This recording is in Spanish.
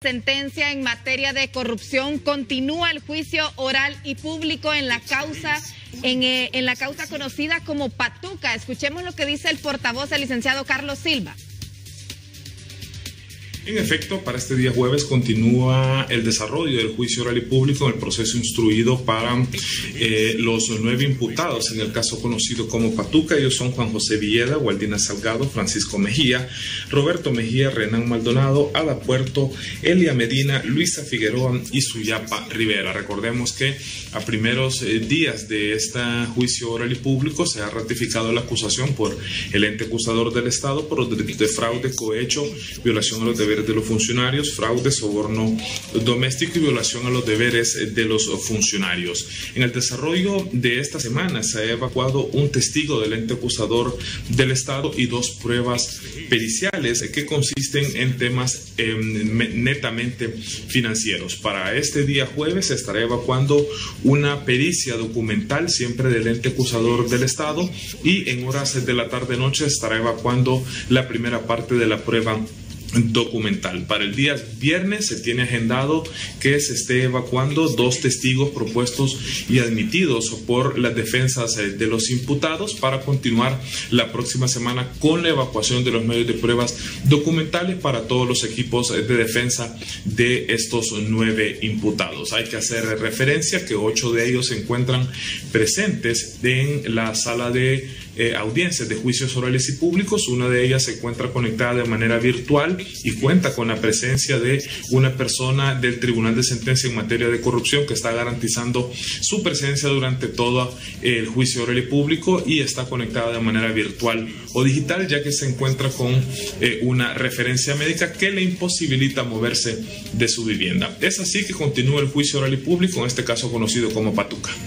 sentencia en materia de corrupción. Continúa el juicio oral y público en la causa conocida como Patuca. Escuchemos lo que dice el portavoz, el licenciado Carlos Silva. En efecto, para este día jueves continúa el desarrollo del juicio oral y público en el proceso instruido para los 9 imputados en el caso conocido como Patuca. Ellos son Juan José Villeda, Waldina Salgado, Francisco Mejía, Roberto Mejía, Renan Maldonado, Ada Puerto, Elia Medina, Luisa Figueroa y Suyapa Rivera. Recordemos que a primeros días de este juicio oral y público se ha ratificado la acusación por el ente acusador del Estado por los delitos de fraude, cohecho, violación a los deberes de los funcionarios, fraude, soborno doméstico y violación a los deberes de los funcionarios. En el desarrollo de esta semana se ha evacuado un testigo del ente acusador del Estado y 2 pruebas periciales que consisten en temas netamente financieros. Para este día jueves se estará evacuando una pericia documental siempre del ente acusador del Estado y en horas de la tarde-noche se estará evacuando la primera parte de la prueba documental. Para el día viernes se tiene agendado que se esté evacuando 2 testigos propuestos y admitidos por las defensas de los imputados para continuar la próxima semana con la evacuación de los medios de pruebas documentales para todos los equipos de defensa de estos 9 imputados. Hay que hacer referencia que 8 de ellos se encuentran presentes en la sala de audiencias de juicios orales y públicos. Una de ellas se encuentra conectada de manera virtual y cuenta con la presencia de una persona del Tribunal de Sentencia en materia de corrupción que está garantizando su presencia durante todo el juicio oral y público y está conectada de manera virtual o digital, ya que se encuentra con una referencia médica que le imposibilita moverse de su vivienda. Es así que continúa el juicio oral y público, en este caso conocido como Patuca.